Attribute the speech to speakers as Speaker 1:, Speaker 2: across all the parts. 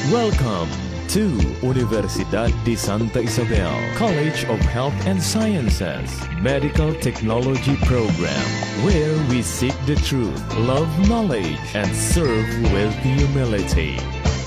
Speaker 1: Welcome to Universidad de Santa Isabel, College of Health and Sciences Medical Technology Program, where we seek the truth, love knowledge, and serve with humility.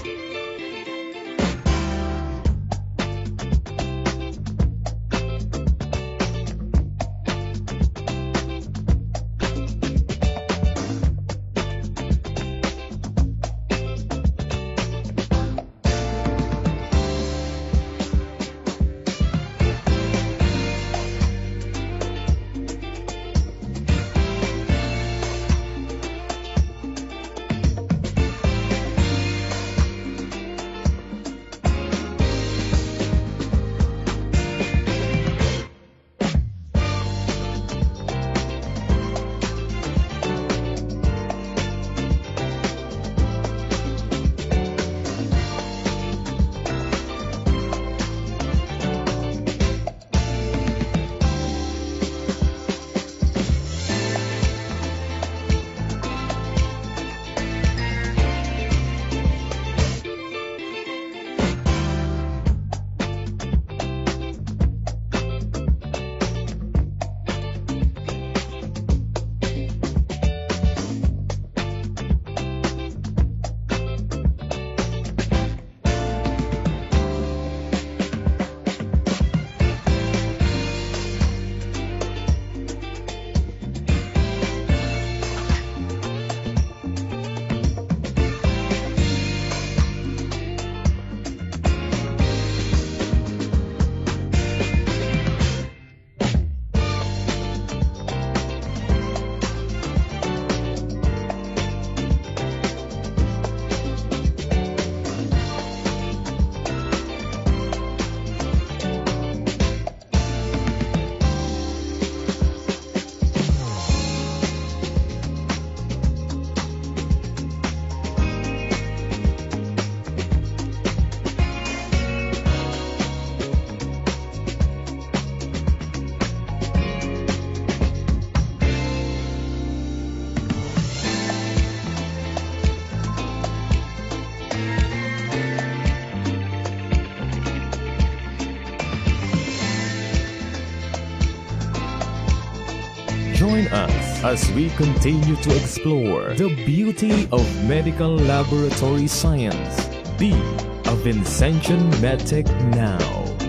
Speaker 1: Join us as we continue to explore the beauty of medical laboratory science. Be a Vincentian Medtech now.